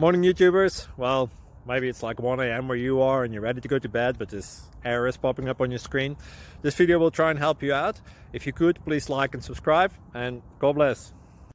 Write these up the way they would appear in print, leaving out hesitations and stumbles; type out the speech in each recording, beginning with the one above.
Morning YouTubers. Well, maybe it's like 1 AM where you are and you're ready to go to bed, but this error is popping up on your screen. This video will try and help you out. If you could, please like and subscribe, and God bless.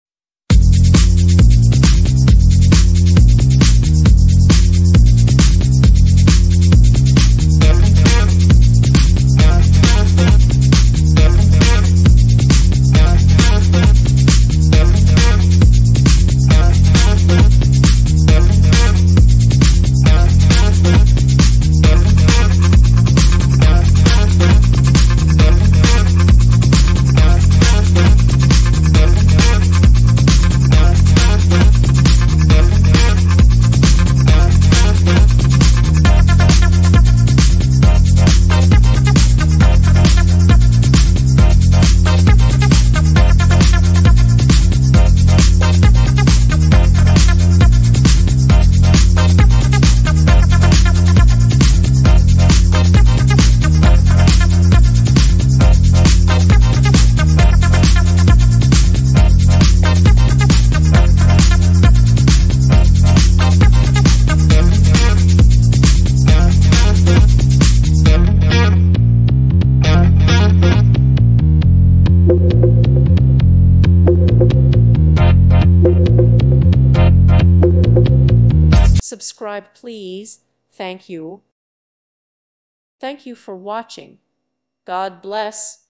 Subscribe, please. Thank you. Thank you for watching. God bless.